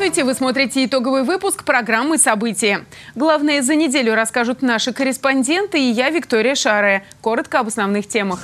Здравствуйте! Вы смотрите итоговый выпуск программы «События». Главное за неделю расскажут наши корреспонденты и я, Виктория Шарая. Коротко об основных темах.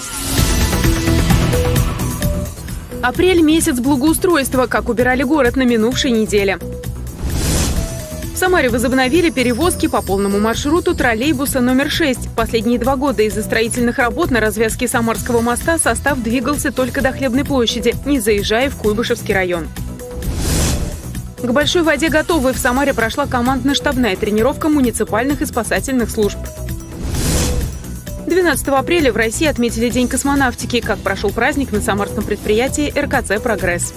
Апрель – месяц благоустройства. Как убирали город на минувшей неделе. В Самаре возобновили перевозки по полному маршруту троллейбуса номер 6. Последние 2 года из-за строительных работ на развязке Самарского моста состав двигался только до Хлебной площади, не заезжая в Куйбышевский район. К большой воде готовы. В Самаре прошла командно-штабная тренировка муниципальных и спасательных служб. 12 апреля в России отметили День космонавтики. Как прошел праздник на самарском предприятии РКЦ «Прогресс».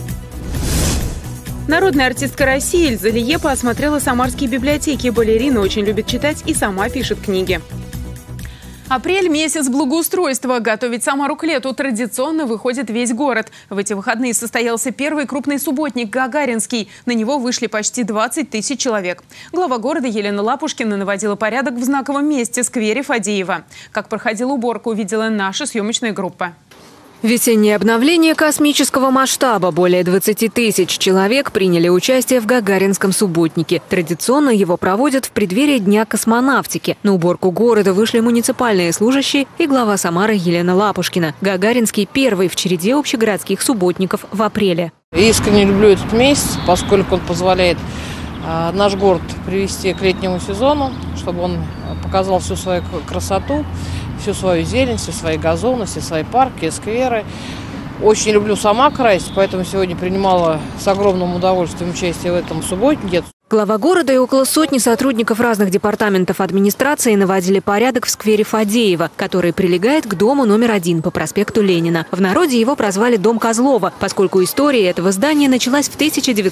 Народная артистка России Эльза Лиепа осмотрела самарские библиотеки. Балерина очень любит читать и сама пишет книги. Апрель – месяц благоустройства. Готовить Самару к лету традиционно выходит весь город. В эти выходные состоялся первый крупный субботник – Гагаринский. На него вышли почти 20 тысяч человек. Глава города Елена Лапушкина наводила порядок в знаковом месте – сквере Фадеева. Как проходила уборка, увидела наша съемочная группа. Весеннее обновление космического масштаба. Более 20 тысяч человек приняли участие в Гагаринском субботнике. Традиционно его проводят в преддверии Дня космонавтики. На уборку города вышли муниципальные служащие и глава Самары Елена Лапушкина. Гагаринский – первый в череде общегородских субботников в апреле. Искренне люблю этот месяц, поскольку он позволяет наш город привести к летнему сезону, чтобы он показал всю свою красоту, всю свою зелень, все свои газоны, все свои парки, скверы. Очень люблю сама красить, поэтому сегодня принимала с огромным удовольствием участие в этом субботнике. Глава города и около сотни сотрудников разных департаментов администрации наводили порядок в сквере Фадеева, который прилегает к дому номер 1 по проспекту Ленина. В народе его прозвали «Дом Козлова», поскольку история этого здания началась в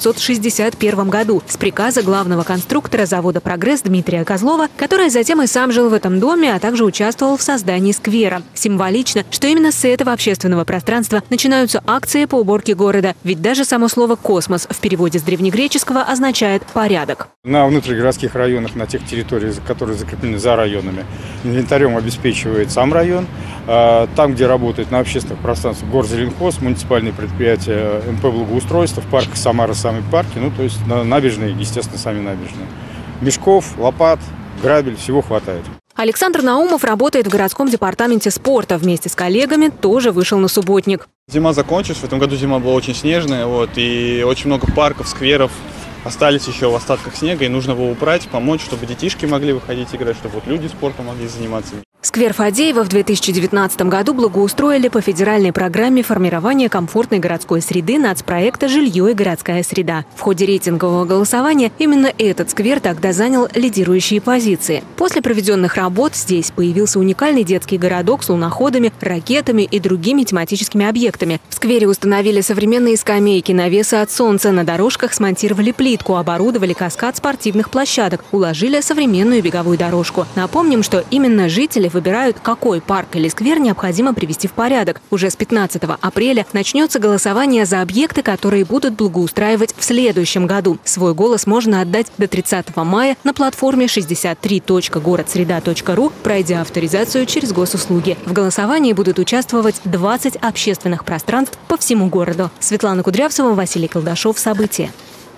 1961 году с приказа главного конструктора завода «Прогресс» Дмитрия Козлова, который затем и сам жил в этом доме, а также участвовал в создании сквера. Символично, что именно с этого общественного пространства начинаются акции по уборке города, ведь даже само слово «космос» в переводе с древнегреческого означает «порядок». На внутригородских районах, на тех территориях, которые закреплены за районами, инвентарем обеспечивает сам район. Там, где работает на общественных пространствах Горзеленхоз, муниципальные предприятия МП «Благоустройство», в парках Самара сами парки, то есть на набережные, естественно, сами набережные. Мешков, лопат, грабель, всего хватает. Александр Наумов работает в городском департаменте спорта. Вместе с коллегами тоже вышел на субботник. Зима закончилась, в этом году зима была очень снежная, и очень много парков, скверов остались еще в остатках снега, и нужно его убрать, помочь, чтобы детишки могли выходить играть, чтобы люди спортом могли заниматься. Сквер Фадеева в 2019 году благоустроили по федеральной программе формирования комфортной городской среды нацпроекта «Жилье и городская среда». В ходе рейтингового голосования именно этот сквер тогда занял лидирующие позиции. После проведенных работ здесь появился уникальный детский городок с луноходами, ракетами и другими тематическими объектами. В сквере установили современные скамейки, навесы от солнца, на дорожках смонтировали плитку, оборудовали каскад спортивных площадок, уложили современную беговую дорожку. Напомним, что именно жители выбирают, какой парк или сквер необходимо привести в порядок. Уже с 15 апреля начнется голосование за объекты, которые будут благоустраивать в следующем году. Свой голос можно отдать до 30 мая на платформе 63.городсреда.ру, пройдя авторизацию через госуслуги. В голосовании будут участвовать 20 общественных пространств по всему городу. Светлана Кудрявцева, Василий Колдашов. События.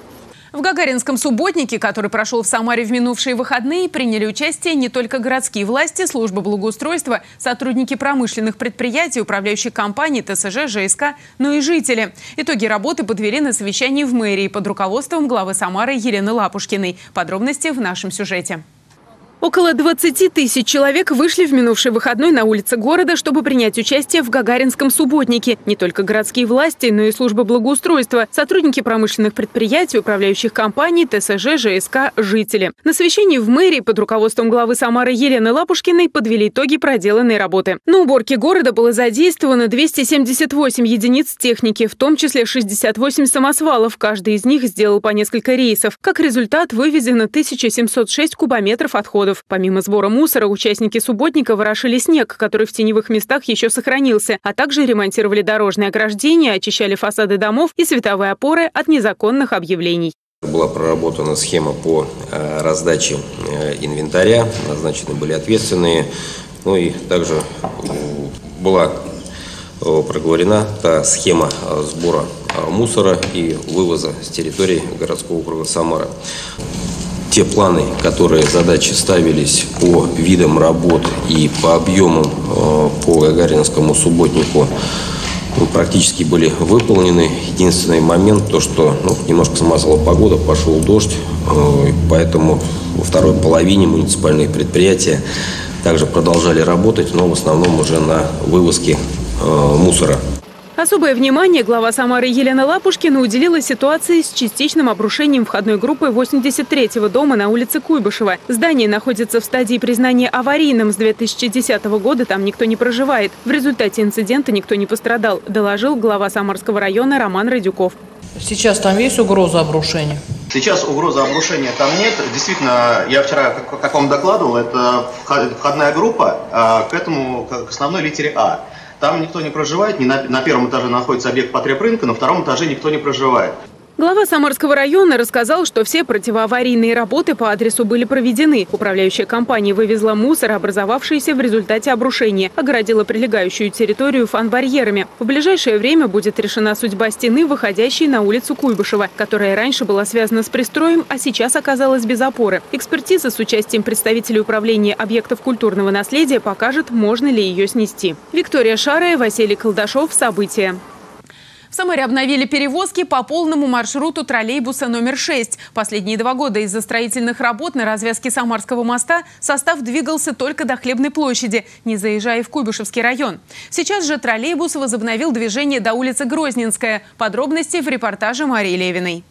В Гагаринском субботнике, который прошел в Самаре в минувшие выходные, приняли участие не только городские власти, службы благоустройства, сотрудники промышленных предприятий, управляющих компаний, ТСЖ, ЖСК, но и жители. Итоги работы подвели на совещании в мэрии под руководством главы Самары Елены Лапушкиной. Подробности в нашем сюжете. Около 20 тысяч человек вышли в минувший выходной на улицы города, чтобы принять участие в Гагаринском субботнике. Не только городские власти, но и службы благоустройства, сотрудники промышленных предприятий, управляющих компаний, ТСЖ, ЖСК, жители. На совещании в мэрии под руководством главы Самары Елены Лапушкиной подвели итоги проделанной работы. На уборке города было задействовано 278 единиц техники, в том числе 68 самосвалов. Каждый из них сделал по несколько рейсов. Как результат, вывезено 1706 кубометров отходов. Помимо сбора мусора, участники субботника ворошили снег, который в теневых местах еще сохранился, а также ремонтировали дорожные ограждения, очищали фасады домов и световые опоры от незаконных объявлений. Была проработана схема по раздаче инвентаря, назначены были ответственные, и также была проговорена та схема сбора мусора и вывоза с территории городского округа Самара. Те планы, которые задачи ставились по видам работ и по объемам по Гагаринскому субботнику, практически были выполнены. Единственный момент, то что немножко смазала погода, пошел дождь, поэтому во второй половине муниципальные предприятия также продолжали работать, но в основном уже на вывозке мусора. Особое внимание глава Самары Елена Лапушкина уделила ситуации с частичным обрушением входной группы 83-го дома на улице Куйбышева. Здание находится в стадии признания аварийным. С 2010 года там никто не проживает. В результате инцидента никто не пострадал, доложил глава Самарского района Роман Радюков. Сейчас там есть угроза обрушения? Сейчас угрозы обрушения там нет. Действительно, я вчера, как вам докладывал, это входная группа к основной литере А. Там никто не проживает, на первом этаже находится объект потребрынка, на втором этаже никто не проживает. Глава Самарского района рассказал, что все противоаварийные работы по адресу были проведены. Управляющая компания вывезла мусор, образовавшийся в результате обрушения, огородила прилегающую территорию фан-барьерами. В ближайшее время будет решена судьба стены, выходящей на улицу Куйбышева, которая раньше была связана с пристроем, а сейчас оказалась без опоры. Экспертиза с участием представителей управления объектов культурного наследия покажет, можно ли ее снести. Виктория Шарая, Василий Колдашов. События. В Самаре обновили перевозки по полному маршруту троллейбуса номер 6. Последние 2 года из-за строительных работ на развязке Самарского моста состав двигался только до Хлебной площади, не заезжая в Куйбышевский район. Сейчас же троллейбус возобновил движение до улицы Грозненская. Подробности в репортаже Марии Левиной.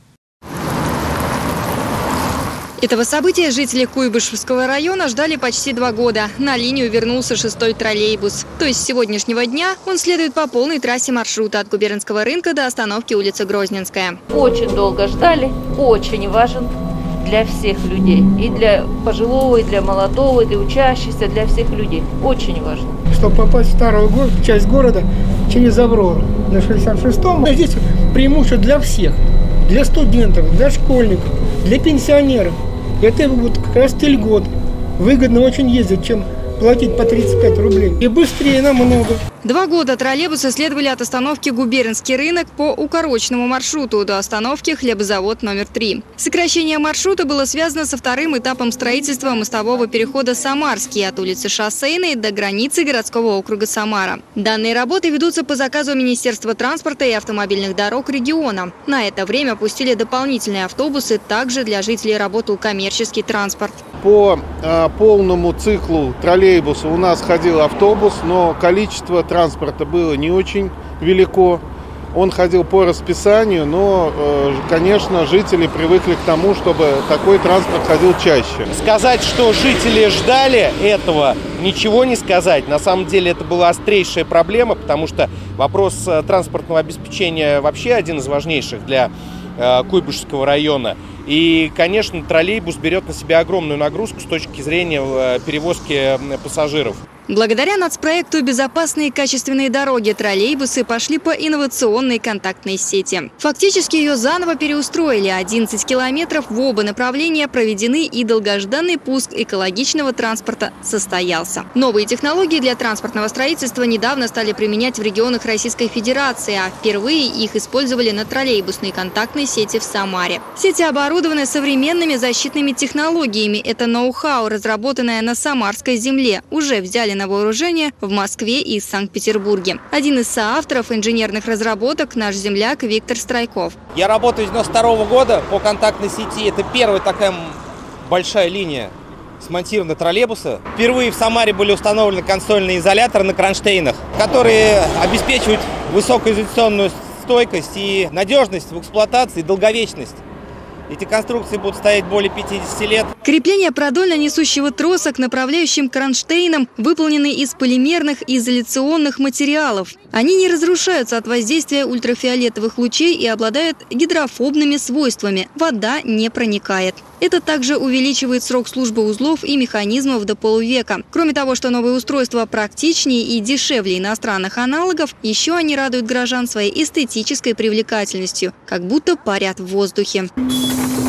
Этого события жители Куйбышевского района ждали почти 2 года. На линию вернулся 6-й троллейбус. То есть с сегодняшнего дня он следует по полной трассе маршрута от Губернского рынка до остановки улицы Грозненская. Очень долго ждали, очень важен для всех людей. И для пожилого, и для молодого, и для учащихся, для всех людей. Очень важно. Чтобы попасть в старую часть города через Аврору на 66-м, здесь преимущество для всех. Для студентов, для школьников, для пенсионеров. Это вот как раз льгот. Выгодно очень ездить, чем платить по 35 рублей. И быстрее намного. 2 года троллейбусы следовали от остановки Губернский рынок по укороченному маршруту до остановки Хлебозавод номер 3. Сокращение маршрута было связано со 2-м этапом строительства мостового перехода Самарский от улицы Шоссейной до границы городского округа Самара. Данные работы ведутся по заказу Министерства транспорта и автомобильных дорог региона. На это время пустили дополнительные автобусы, также для жителей работал коммерческий транспорт. По полному циклу троллейбуса у нас ходил автобус, но количество транспорта было не очень велико. Он ходил по расписанию, но, конечно, жители привыкли к тому, чтобы такой транспорт ходил чаще. Сказать, что жители ждали этого, ничего не сказать. На самом деле это была острейшая проблема, потому что вопрос транспортного обеспечения вообще один из важнейших для Куйбышевского района. И, конечно, троллейбус берет на себя огромную нагрузку с точки зрения перевозки пассажиров. Благодаря нацпроекту «Безопасные и качественные дороги» троллейбусы пошли по инновационной контактной сети. Фактически ее заново переустроили. 11 километров в оба направления проведены, и долгожданный пуск экологичного транспорта состоялся. Новые технологии для транспортного строительства недавно стали применять в регионах Российской Федерации, а впервые их использовали на троллейбусной контактной сети в Самаре. Сети оборудованы современными защитными технологиями. Это ноу-хау, разработанное на самарской земле, уже взяли на вооружение в Москве и Санкт-Петербурге. Один из соавторов инженерных разработок – наш земляк Виктор Страйков. Я работаю с 92 года по контактной сети. Это первая такая большая линия смонтирована троллейбуса. Впервые в Самаре были установлены консольные изоляторы на кронштейнах, которые обеспечивают высокоизоляционную стойкость и надежность в эксплуатации, и долговечность. Эти конструкции будут стоять более 50 лет. Крепление продольно-несущего троса к направляющим кронштейнам выполнены из полимерных и изоляционных материалов. Они не разрушаются от воздействия ультрафиолетовых лучей и обладают гидрофобными свойствами. Вода не проникает. Это также увеличивает срок службы узлов и механизмов до полувека. Кроме того, что новые устройства практичнее и дешевле иностранных аналогов, еще они радуют горожан своей эстетической привлекательностью, как будто парят в воздухе.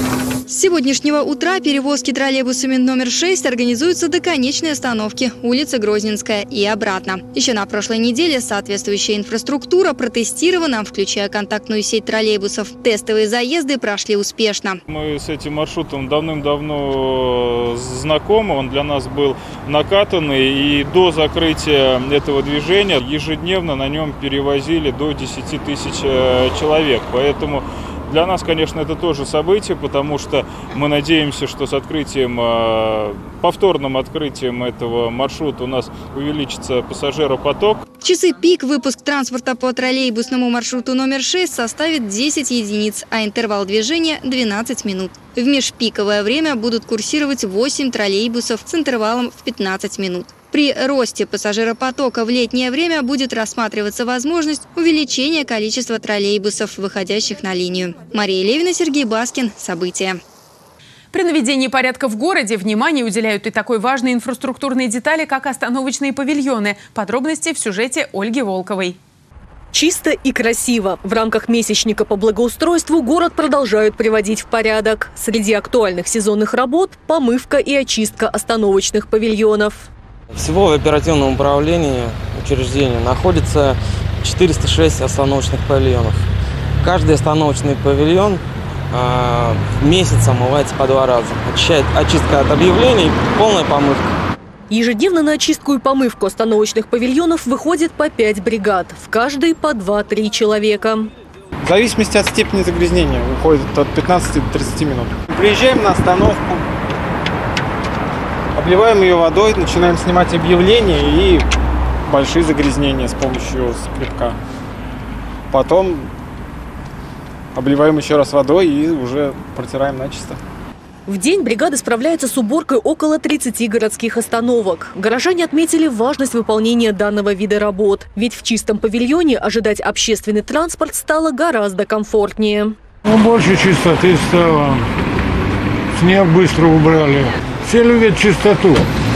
С сегодняшнего утра перевозки троллейбусами номер 6 организуются до конечной остановки улица Грозненская и обратно. Еще на прошлой неделе соответствующая инфраструктура протестирована, включая контактную сеть троллейбусов. Тестовые заезды прошли успешно. Мы с этим маршрутом давным-давно знакомы, он для нас был накатанный, и до закрытия этого движения ежедневно на нем перевозили до 10 тысяч человек. Поэтому для нас, конечно, это тоже событие, потому что мы надеемся, что с повторным открытием этого маршрута у нас увеличится пассажиропоток. В часы пик выпуск транспорта по троллейбусному маршруту номер 6 составит 10 единиц, а интервал движения – 12 минут. В межпиковое время будут курсировать 8 троллейбусов с интервалом в 15 минут. При росте пассажиропотока в летнее время будет рассматриваться возможность увеличения количества троллейбусов, выходящих на линию. Мария Левина, Сергей Баскин. События. При наведении порядка в городе внимание уделяют и такой важной инфраструктурной детали, как остановочные павильоны. Подробности в сюжете Ольги Волковой. Чисто и красиво. В рамках месячника по благоустройству город продолжают приводить в порядок. Среди актуальных сезонных работ – помывка и очистка остановочных павильонов. Всего в оперативном управлении учреждения находится 406 остановочных павильонов. Каждый остановочный павильон в месяц омывается по 2 раза. Очистка от объявлений, полная помывка. Ежедневно на очистку и помывку остановочных павильонов выходит по 5 бригад. В каждой по 2-3 человека. В зависимости от степени загрязнения уходит от 15 до 30 минут. Приезжаем на остановку, обливаем ее водой, начинаем снимать объявления и большие загрязнения с помощью скребка. Потом обливаем еще раз водой и уже протираем начисто. В день бригады справляются с уборкой около 30 городских остановок. Горожане отметили важность выполнения данного вида работ. Ведь в чистом павильоне ожидать общественный транспорт стало гораздо комфортнее. Больше чистоты стало. Снег быстро убрали. Все любят чистоту.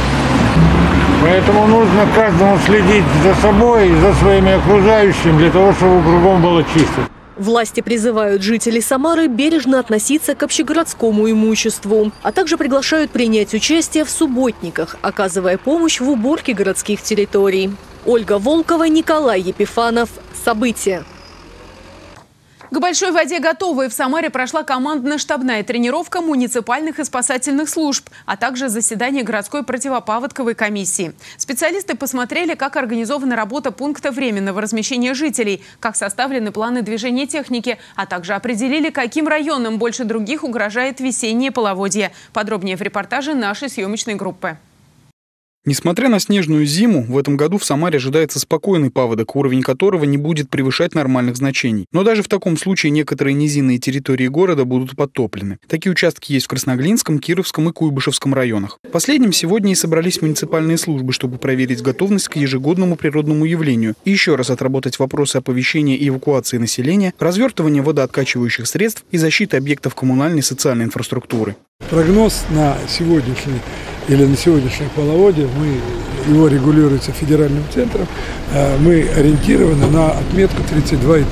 Поэтому нужно каждому следить за собой и за своими окружающими, для того, чтобы кругом было чисто. Власти призывают жителей Самары бережно относиться к общегородскому имуществу, а также приглашают принять участие в субботниках, оказывая помощь в уборке городских территорий. Ольга Волкова, Николай Епифанов. События. К большой воде готовой в Самаре прошла командно-штабная тренировка муниципальных и спасательных служб, а также заседание городской противопаводковой комиссии. Специалисты посмотрели, как организована работа пункта временного размещения жителей, как составлены планы движения техники, а также определили, каким районам больше других угрожает весеннее половодье. Подробнее в репортаже нашей съемочной группы. Несмотря на снежную зиму, в этом году в Самаре ожидается спокойный паводок, уровень которого не будет превышать нормальных значений. Но даже в таком случае некоторые низинные территории города будут подтоплены. Такие участки есть в Красноглинском, Кировском и Куйбышевском районах. Последним сегодня и собрались муниципальные службы, чтобы проверить готовность к ежегодному природному явлению и еще раз отработать вопросы оповещения и эвакуации населения, развертывания водооткачивающих средств и защиты объектов коммунальной и социальной инфраструктуры. Прогноз на сегодняшний половодье, его регулируется федеральным центром, мы ориентированы на отметку 32,5.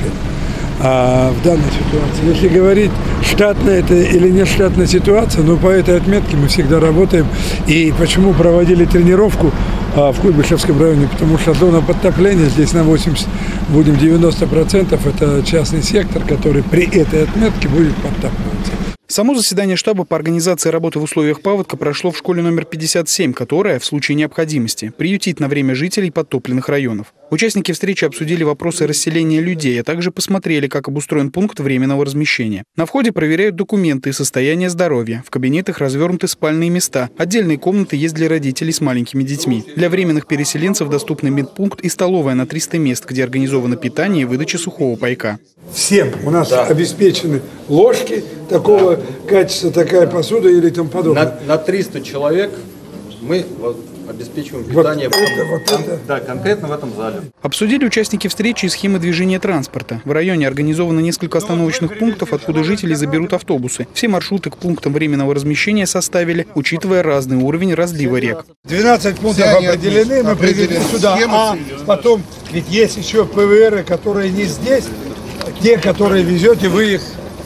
А в данной ситуации, если говорить, штатная это или не штатная ситуация, но по этой отметке мы всегда работаем. И почему проводили тренировку в Куйбышевском районе? Потому что зона подтопления здесь на 80, будем 90%, это частный сектор, который при этой отметке будет подтапливаться. Само заседание штаба по организации работы в условиях паводка прошло в школе номер 57, которая, в случае необходимости, приютит на время жителей подтопленных районов. Участники встречи обсудили вопросы расселения людей, а также посмотрели, как обустроен пункт временного размещения. На входе проверяют документы и состояние здоровья. В кабинетах развернуты спальные места. Отдельные комнаты есть для родителей с маленькими детьми. Для временных переселенцев доступны медпункт и столовая на 300 мест, где организовано питание и выдача сухого пайка. Всем у нас обеспечены ложки такого качества, такая посуда или тому подобное. На 300 человек мы обеспечиваем питание конкретно в этом зале. Обсудили участники встречи и схемы движения транспорта. В районе организовано несколько остановочных пунктов, откуда жители заберут автобусы. Все маршруты к пунктам временного размещения составили, учитывая разный уровень разлива рек. 12 пунктов определены, мы привели сюда. А потом, ведь есть еще ПВРы, которые не здесь, те, которые везете, вы их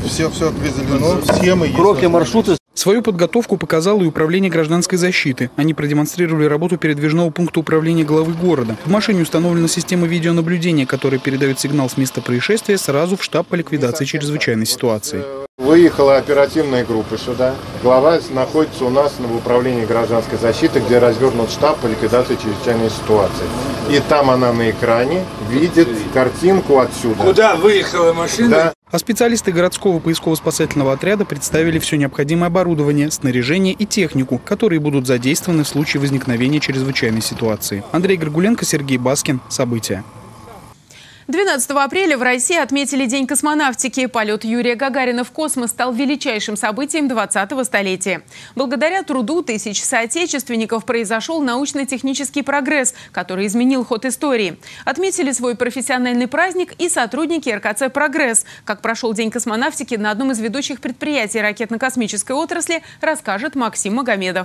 Все определено, схемы есть. Кроки, маршруты. Свою подготовку показало и Управление гражданской защиты. Они продемонстрировали работу передвижного пункта управления главы города. В машине установлена система видеонаблюдения, которая передает сигнал с места происшествия сразу в штаб по ликвидации чрезвычайной ситуации. Выехала оперативная группа сюда. Глава находится у нас в Управлении гражданской защиты, где развернут штаб по ликвидации чрезвычайной ситуации. И там она на экране видит картинку отсюда. Куда выехала машина? Да. А специалисты городского поисково-спасательного отряда представили все необходимое оборудование, снаряжение и технику, которые будут задействованы в случае возникновения чрезвычайной ситуации. Андрей Горгуленко, Сергей Баскин. События. 12 апреля в России отметили День космонавтики. Полет Юрия Гагарина в космос стал величайшим событием 20-го столетия. Благодаря труду тысяч соотечественников произошел научно-технический прогресс, который изменил ход истории. Отметили свой профессиональный праздник и сотрудники РКЦ «Прогресс». Как прошел День космонавтики на одном из ведущих предприятий ракетно-космической отрасли, расскажет Максим Магомедов.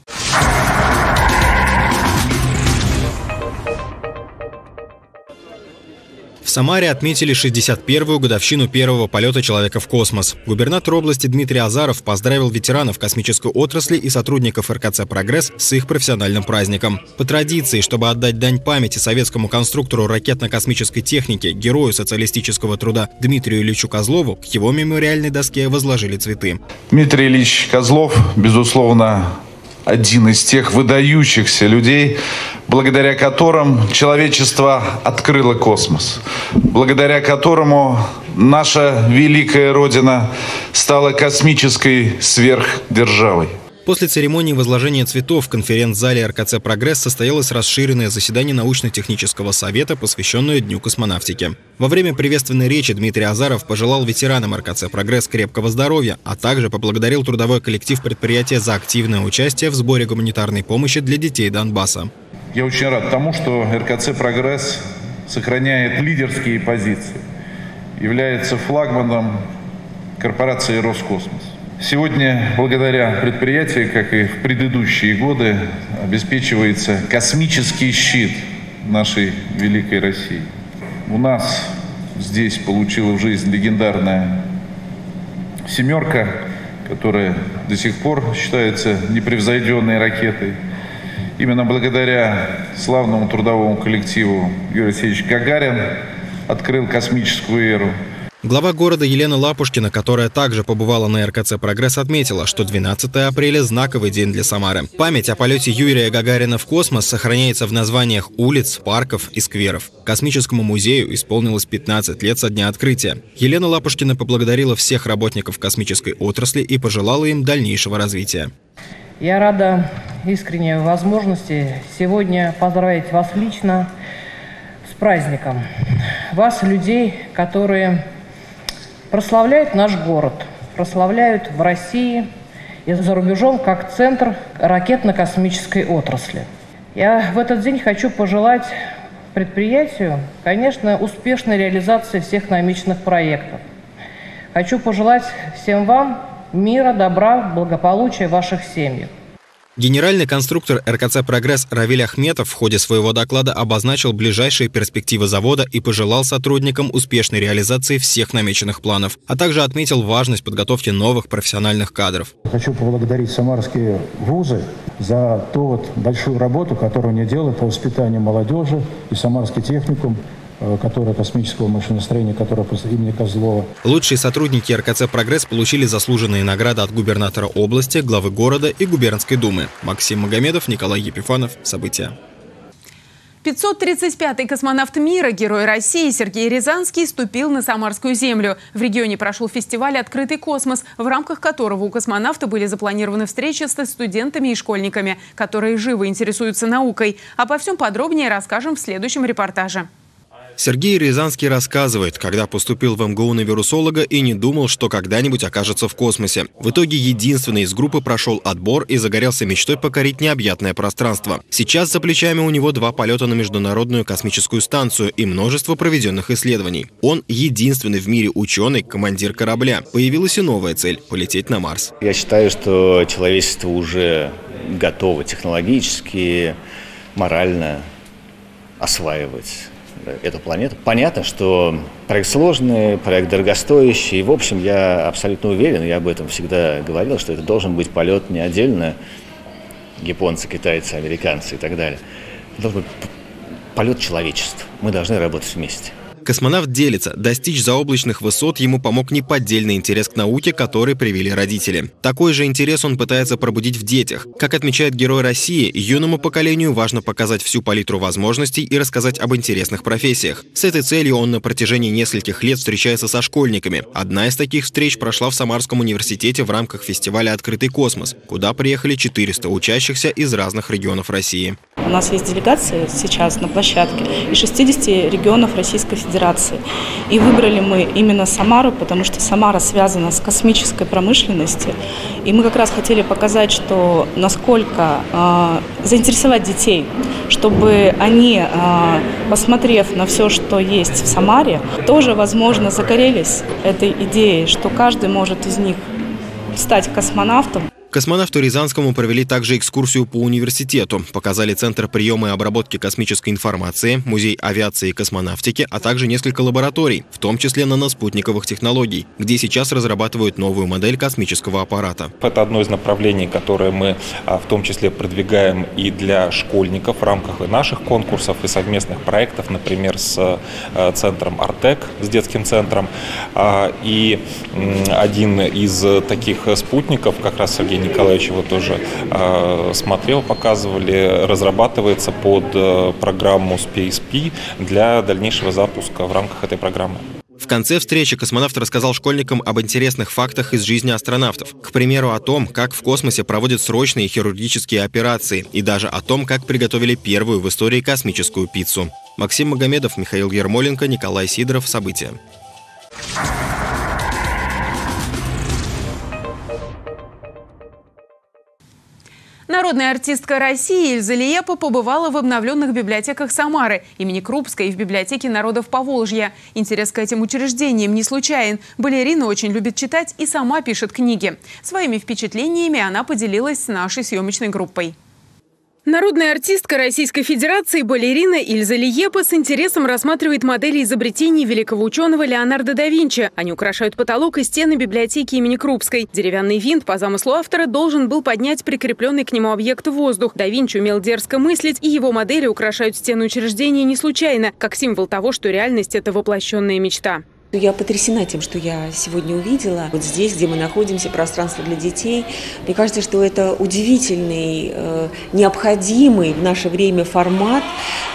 В Самаре отметили 61-ю годовщину первого полета человека в космос. Губернатор области Дмитрий Азаров поздравил ветеранов космической отрасли и сотрудников РКЦ «Прогресс» с их профессиональным праздником. По традиции, чтобы отдать дань памяти советскому конструктору ракетно-космической техники, герою социалистического труда Дмитрию Ильичу Козлову, к его мемориальной доске возложили цветы. Дмитрий Ильич Козлов, безусловно, один из тех выдающихся людей, благодаря которым человечество открыло космос, благодаря которому наша великая Родина стала космической сверхдержавой. После церемонии возложения цветов в конференц-зале РКЦ «Прогресс» состоялось расширенное заседание научно-технического совета, посвященное Дню космонавтики. Во время приветственной речи Дмитрий Азаров пожелал ветеранам РКЦ «Прогресс» крепкого здоровья, а также поблагодарил трудовой коллектив предприятия за активное участие в сборе гуманитарной помощи для детей Донбасса. Я очень рад тому, что РКЦ «Прогресс» сохраняет лидерские позиции, является флагманом корпорации «Роскосмос». Сегодня, благодаря предприятию, как и в предыдущие годы, обеспечивается космический щит нашей великой России. У нас здесь получила жизнь легендарная «семерка», которая до сих пор считается непревзойденной ракетой. Именно благодаря славному трудовому коллективу Юрий Алексеевич Гагарин открыл космическую эру. Глава города Елена Лапушкина, которая также побывала на РКЦ «Прогресс», отметила, что 12 апреля – знаковый день для Самары. Память о полете Юрия Гагарина в космос сохраняется в названиях улиц, парков и скверов. Космическому музею исполнилось 15 лет со дня открытия. Елена Лапушкина поблагодарила всех работников космической отрасли и пожелала им дальнейшего развития. Я рада искренней возможности сегодня поздравить вас лично с праздником. Вас, людей, которые прославляют наш город, прославляют в России и за рубежом как центр ракетно-космической отрасли. Я в этот день хочу пожелать предприятию, конечно, успешной реализации всех намеченных проектов. Хочу пожелать всем вам мира, добра, благополучия в ваших семьях. Генеральный конструктор РКЦ «Прогресс» Равиль Ахметов в ходе своего доклада обозначил ближайшие перспективы завода и пожелал сотрудникам успешной реализации всех намеченных планов, а также отметил важность подготовки новых профессиональных кадров. Хочу поблагодарить самарские вузы за ту большую работу, которую они делают по воспитанию молодежи, и самарский техникум, которое космического машиностроения, которое имени Козлова. Лучшие сотрудники РКЦ «Прогресс» получили заслуженные награды от губернатора области, главы города и губернской думы. Максим Магомедов, Николай Епифанов. События. 535-й космонавт мира, герой России Сергей Рязанский ступил на самарскую землю. В регионе прошел фестиваль «Открытый космос», в рамках которого у космонавта были запланированы встречи со студентами и школьниками, которые живо интересуются наукой. Обо всем подробнее расскажем в следующем репортаже. Сергей Рязанский рассказывает, когда поступил в МГУ на вирусолога и не думал, что когда-нибудь окажется в космосе. В итоге единственный из группы прошел отбор и загорелся мечтой покорить необъятное пространство. Сейчас за плечами у него 2 полета на Международную космическую станцию и множество проведенных исследований. Он единственный в мире ученый, командир корабля. Появилась и новая цель – полететь на Марс. Я считаю, что человечество уже готово технологически, морально осваивать эту планету. Понятно, что проект сложный, проект дорогостоящий. И, в общем, я абсолютно уверен, я об этом всегда говорил, что это должен быть полет не отдельно японцы, китайцы, американцы и так далее. Это должен быть полет человечества. Мы должны работать вместе. Космонавт делится. Достичь заоблачных высот ему помог неподдельный интерес к науке, который привели родители. Такой же интерес он пытается пробудить в детях. Как отмечает Герой России, юному поколению важно показать всю палитру возможностей и рассказать об интересных профессиях. С этой целью он на протяжении нескольких лет встречается со школьниками. Одна из таких встреч прошла в Самарском университете в рамках фестиваля «Открытый космос», куда приехали 400 учащихся из разных регионов России. У нас есть делегация сейчас на площадке из 60 регионов Российской Федерации. И выбрали мы именно Самару, потому что Самара связана с космической промышленностью. И мы как раз хотели показать, что насколько заинтересовать детей, чтобы они, посмотрев на все, что есть в Самаре, тоже, возможно, загорелись этой идеей, что каждый может из них стать космонавтом. Космонавту Рязанскому провели также экскурсию по университету. Показали Центр приема и обработки космической информации, Музей авиации и космонавтики, а также несколько лабораторий, в том числе наноспутниковых технологий, где сейчас разрабатывают новую модель космического аппарата. Это одно из направлений, которое мы в том числе продвигаем и для школьников в рамках и наших конкурсов, и совместных проектов, например, с центром Артек, с детским центром. И один из таких спутников, как раз Сергей Николаевич его тоже смотрел, показывали, разрабатывается под программу Space-P для дальнейшего запуска в рамках этой программы. В конце встречи космонавт рассказал школьникам об интересных фактах из жизни астронавтов. К примеру, о том, как в космосе проводят срочные хирургические операции, и даже о том, как приготовили первую в истории космическую пиццу. Максим Магомедов, Михаил Ермоленко, Николай Сидоров. События. Народная артистка России Ильза Лиепа побывала в обновленных библиотеках Самары, имени Крупской и в библиотеке народов Поволжья. Интерес к этим учреждениям не случайен. Балерина очень любит читать и сама пишет книги. Своими впечатлениями она поделилась с нашей съемочной группой. Народная артистка Российской Федерации, балерина Ильза Лиепа с интересом рассматривает модели изобретений великого ученого Леонардо да Винчи. Они украшают потолок и стены библиотеки имени Крупской. Деревянный винт, по замыслу автора, должен был поднять прикрепленный к нему объект в воздух. Да Винчи умел дерзко мыслить, и его модели украшают стены учреждения не случайно, как символ того, что реальность – это воплощенная мечта. Я потрясена тем, что я сегодня увидела. Вот здесь, где мы находимся, пространство для детей. Мне кажется, что это удивительный, необходимый в наше время формат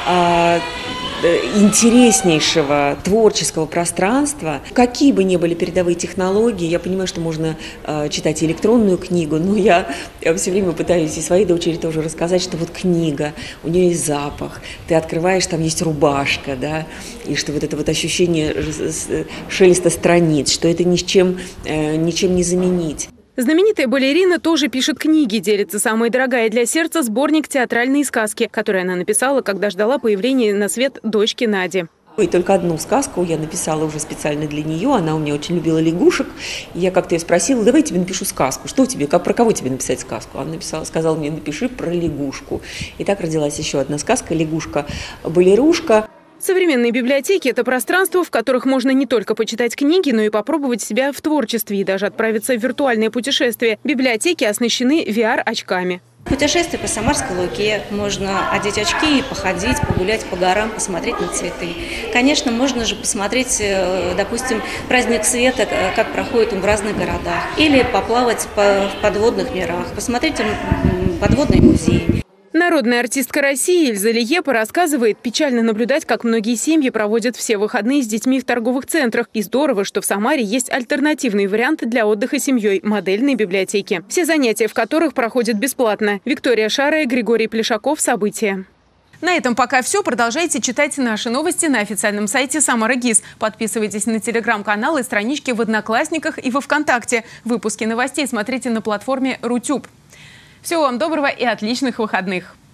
интереснейшего творческого пространства. Какие бы ни были передовые технологии, я понимаю, что можно читать электронную книгу, но я все время пытаюсь и своей дочери тоже рассказать, что вот книга, у нее есть запах, ты открываешь, там есть рубашка, да, и что вот это вот ощущение шелеста страниц, что это ничем не заменить. Знаменитая балерина тоже пишет книги, делится самая дорогая для сердца сборник «Театральные сказки», который она написала, когда ждала появления на свет дочки Нади. И только одну сказку я написала уже специально для нее. Она у меня очень любила лягушек. И я как-то ее спросила: давай я тебе напишу сказку. Что тебе, про кого тебе написать сказку? Она сказала мне: напиши про лягушку. И так родилась еще одна сказка «Лягушка-балерушка». Современные библиотеки – это пространство, в которых можно не только почитать книги, но и попробовать себя в творчестве и даже отправиться в виртуальное путешествие. Библиотеки оснащены VR-очками. Путешествие по Самарской Луке, можно одеть очки и походить, погулять по горам, посмотреть на цветы. Конечно, можно же посмотреть, допустим, праздник света, как проходит он в разных городах. Или поплавать в подводных мирах, посмотреть подводный музей. Народная артистка России Ильза Лиепа рассказывает, печально наблюдать, как многие семьи проводят все выходные с детьми в торговых центрах. И здорово, что в Самаре есть альтернативные варианты для отдыха семьей – модельные библиотеки. Все занятия в которых проходят бесплатно. Виктория Шарая, Григорий Плешаков. События. На этом пока все. Продолжайте читать наши новости на официальном сайте Самара ГИС. Подписывайтесь на телеграм-канал и странички в Одноклассниках и во ВКонтакте. Выпуски новостей смотрите на платформе Рутюб. Всего вам доброго и отличных выходных!